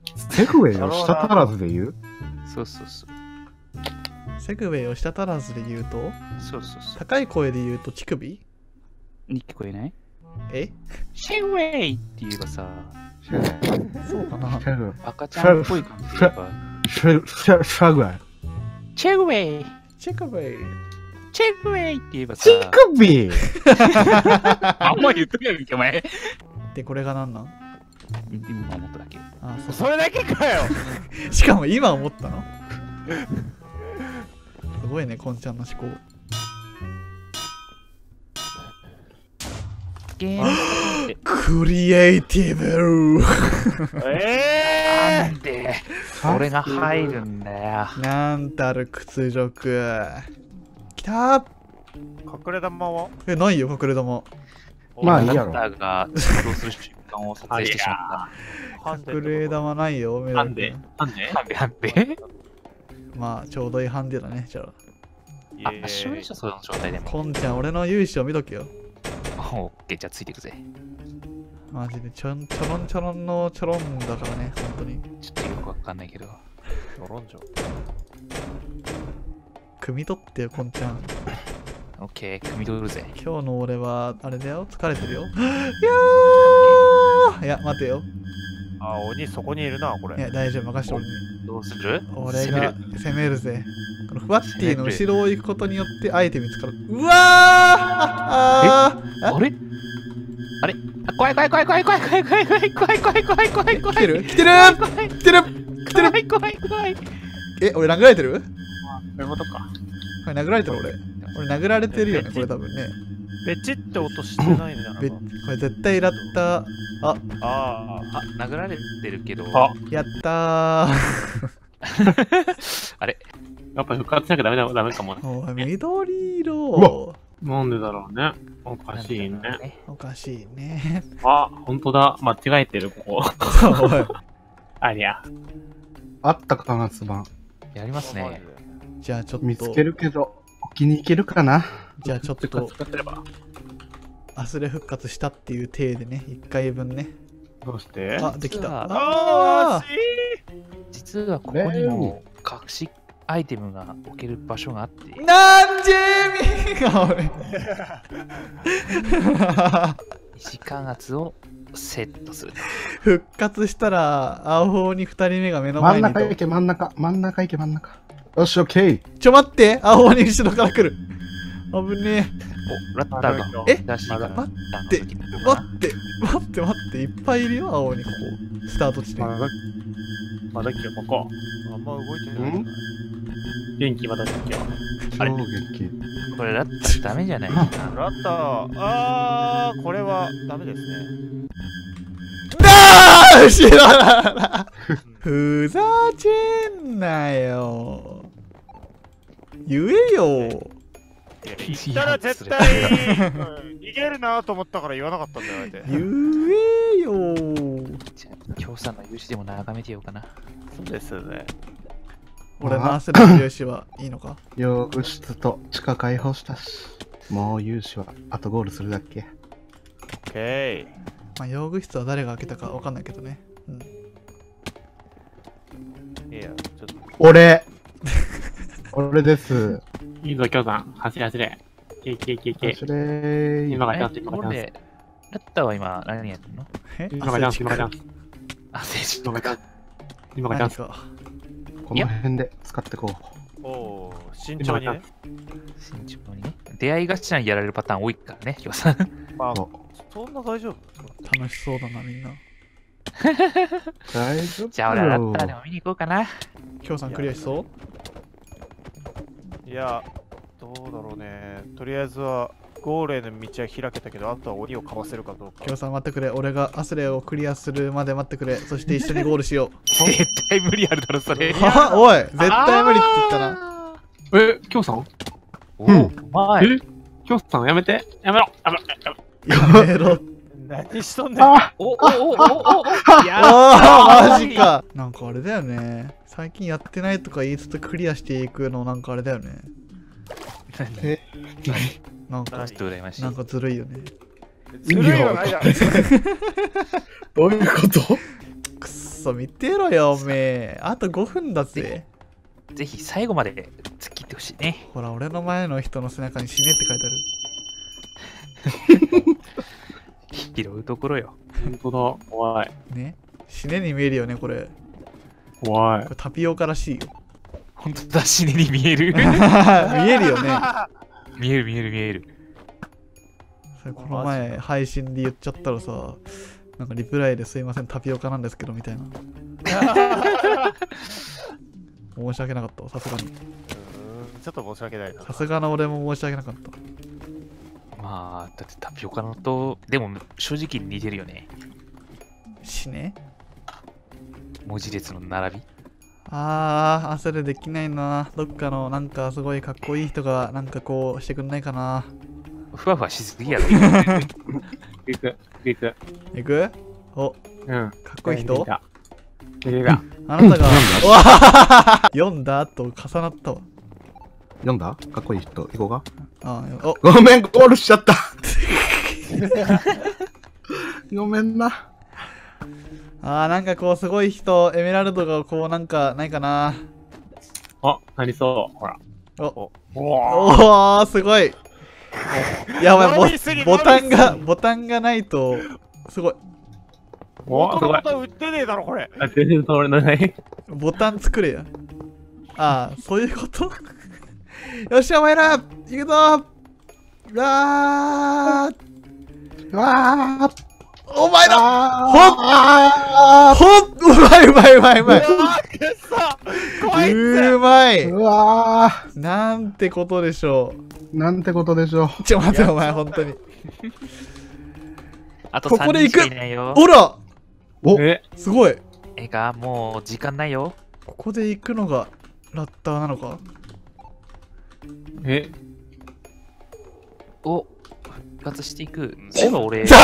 セグウェイを舌足らずで言う？ そうそうそう。 セグウェイを舌足らずで言うと、 そうそうそう。 高い声で言うと乳首？ に聞こえない？ え？ シェウェイって言えばさ、 そうかな。 赤ちゃんっぽい感じで言えば、 シャグウェイ。 チェウェイチェクウェイ。 チェウェイって言えばさ、 乳首あんま言っとけよ、お前。 で、これが何なん？ 今思っただけ。 あ、そうそれだけかよ。 しかも今思ったの？すごいね、こんちゃんの思考。 ゲームってクリエイティブなんで俺が入るんだよ。 なんたる屈辱。きたー。 隠れ玉はえ、ないよ、隠れ玉。 まあいいやろ。 ラッターが実動する瞬間を撮影してしまっ隠れ玉ないよ、メロなんで君。 なんでた。なんでまあ、ちょうどいいハンデだね、じゃあ。 あ、一緒でしょ、その状態でも。 こんちゃん、俺の勇姿を見とけよ。 オッケー、じゃあついていくぜ。 マジでちょろんちょろんのちょろんだからね、本当に。 ちょっとよくわかんないけど。 ドロンジョ。 汲み取ってよ、こんちゃん。 オッケー、汲み取るぜ。 今日の俺は、あれだよ、疲れてるよ。いやー、いや、待てよ。 あ、鬼そこにいるな、これ。 いや、大丈夫、任せて俺に。 どうする？ 俺が攻める攻めるぜ。このふわっティの後ろを行くことによってアイテム見つかる。うわーああれあれあ、怖い怖い怖い怖い怖い怖い怖い怖い怖い怖い怖い怖い怖い。 来てる来てる来てる来てる怖い怖い怖い。 え、俺殴られてる？ そういうことか。 これ殴られてる俺殴られてるよね、これ多分ね。 ベチって音してないんだな。 これ絶対ラッター。あ、 ああ、殴られてるけど。 あ、 やったあれやっぱ復活しなきゃダメかもね。 ー。おい、緑う色。 なんでだろうね。おかしいね。 おかしいね。 あ、ほんとだ。間違えてる、ここ。 おい。 ありゃ。 あったかな、スバン。 やりますね。 じゃあちょっと。 見つけるけど、置きに行けるかな。 じゃあちょっと、 使ってれば。 アスレ復活したっていう体でね、1回分ね。 どうしてあ、できた。 あー、 実はここにも隠しアイテムが置ける場所があって。 なんジェミーが俺。 二次関圧をセットする。 復活したら、青鬼2人目が目の前にいた。 真ん中行け、真ん中。真ん中行け、真ん中。よし、オッケー。 ちょ待って、青鬼後ろから来る。危ねお、ラッターがえ出しから待ってえ。待って、いっぱいいるよ、青鬼ここ。スタート地点。 まだ今日ここ。 あんま動いてない。 元気まだ今日。あれ超元気。 これラッターダメじゃないかな。 ラッター、あー、これはダメですね。 後ろだふざけんなよ。言えよ。 言ったら絶対、逃げるなと思ったから言わなかったんだよ、あえて。 言えよ。 じゃあ、京さんの勇姿でも眺めてようかな。 そうですね。 俺の汗の粒子はいいのか？ 用具室と地下開放したし、もう勇姿はあとゴールするだけ。 オッケまあ、用具室は誰が開けたかわかんないけどね。 ー。いや、ちょっと。 俺です。 いいぞ、京さん。走れ走れ。け。 それ今がチャンス、 と今がチャンス。 ころで、ラッターは今何やってんの？ え今がチャンス、今がチャンス。 あ、政治今がチャンス。今がチャンス。 何かこの辺で使ってこう。 おー、慎重にね。 慎重にね。出会い頭にやられるパターン多いからね、京さん。 まあ、 そそんな大丈夫。 楽しそうだな、みんな。 大丈夫じゃあ俺はラッターでも見に行こうかな。 きょうさんクリアしそう？ いや、どうだろうね。とりあえずは、ゴールへの道は開けたけど、あとは鬼をかわせるかどうかきょ。うさん待ってくれ。俺がアスレをクリアするまで待ってくれ。そして一緒にゴールしよ絶対無理あるだろ、それ。 う。ははおい絶対無理って言ったな。 京さんおお、うまい。 京さんやめて。やめろ。 やめろ。 何しとんねん。 おおおおおおああ、マジか。なんかあれだよね。最近やってないとか言いつつクリアしていくのなんかあれだよね。 え、 なんかちょっと羨ましい。 なんかずるいよね。 ずるいはないだろ。 どういうこと？ くっそソ見てろよ、おめえ。あと5分だぜ。 ぜひ最後まで突っ切ってほしいね。 ほら、俺の前の人の背中に死ねって書いてある。 拾うところよ。 本当だ。怖い。 ね。死ねに見えるよね、これ。 怖いこれ。タピオカらしいよ。 本当だ、死ねに見える。 見えるよね。 見える見える見える。 それこの前、配信で言っちゃったらさ、なんかリプライですいません、タピオカなんですけど、みたいな。申し訳なかったわ、さすがに。 ちょっと申し訳ないな。 さすがの俺も申し訳なかった。 まあ、だってタピオカのと、でも正直似てるよね。 死ね。 文字列の並び。 それできないな。どっかのなんかすごいかっこいい人がなんかこうしてくんないかな。 ふわふわしすぎやろ。 行く。行く。 いく？お、 うん。 かっこいい人？ 出てきた。 あなたが、うわ読んだと重なったわ。 読んだかっこいい人、行こうか。 お、 ごめん、ゴールしちゃった。ごめんな。 なんかこうすごい人、エメラルドがこうなんかないかな。 あ、なりそう。ほら。 おおー、すごい。やばい、ボタンがないと、すごい。 お、すごい。 売ってねえだろ、これ。 あ、全然通れない。 ボタン作れや。そういうことよっしゃ、お前ら行くぞうわーお前らうまいうまいうまいうまいうまいうわーなんてことでしょなんてことでしょう。 待てお前ほんとにあとここで 3人行くしかいないよ。 ほらおすごいえが、もう時間ないよ。 ここで行くのがラッターなのかお、復活していく。そういえば俺、 や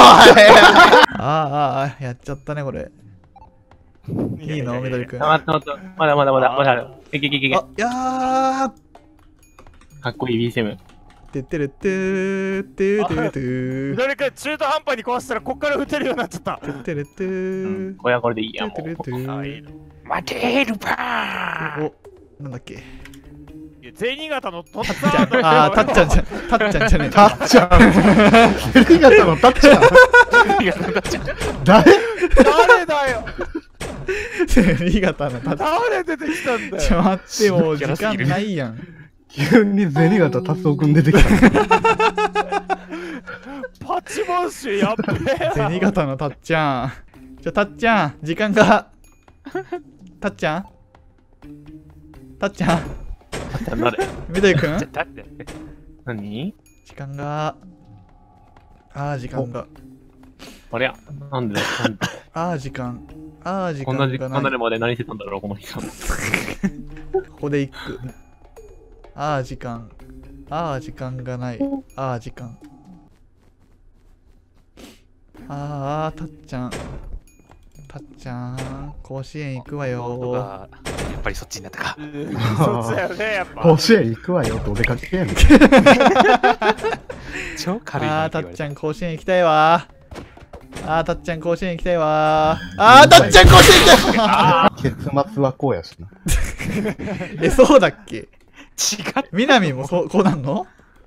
っちゃったねこれいいの緑くん待って。まだある。いけ。 やーかっこいい B7。 てってるってーてーてーてー誰か中途半端に壊したらこっから撃てるようになっちゃった。 てってるってーこれはこれでいいや。もてってるってー待てるパー。 お、なんだっけ銭形のとっつたっちゃんじゃねえたっちゃん。銭形のたっちゃん。誰誰だよ。 新潟のたっちゃん誰出てきたんだよ。 待ってもう時間ないやん急に銭形達夫くん出てきた。 パチモンシュやっべえな。 銭形のたっちゃんたっちゃん時間がたっちゃん誰緑くんだって何時間が時間があれや。なんで時間こんな時間がないになるまで何してたんだろう、この人。 ここで行く時間がない時間たっちゃん甲子園行くわよやっぱりそっちになったか。 そっちだよね、やっぱ。 甲子園行くわよってお出かけやねん。 超軽いなたっちゃん甲子園行きたいわたっちゃん甲子園行きたいわたっちゃん甲子園行きたい結末はこうやしな。 そうだっけ違う。 南もこうなんの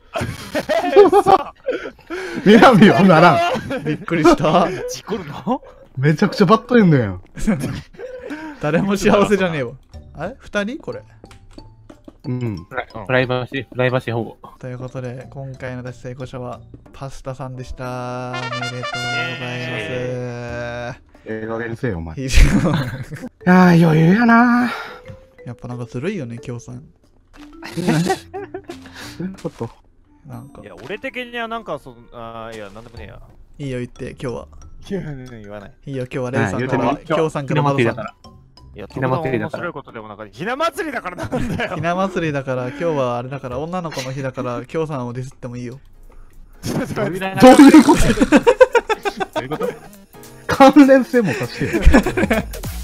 南はならん。 びっくりした事故るの？ めちゃくちゃバッと言うんだよ。 誰も幸せじゃねえわ二人これうん。 プライバシー保護。 ということで今回の脱成功者はパスタさんでしたおめでとうございます映画にせよ、お前。 非常余裕やな。 やっぱなんかずるいよね京さんちょっと。 なんかいや、俺的にはなんかいや、なんでもねえや。 いいよ言って今日は言わない。 いいよ今日はレイさんから言うてみ京さんからマドさんだから。 いや、 ひな祭りだから面白いことでもなかった。ひな祭りだからなんだよ。 ひな祭りだから今日はあれだから女の子の日だから京さんをディスってもいいよどういうどういうこと関連性もさしてよ。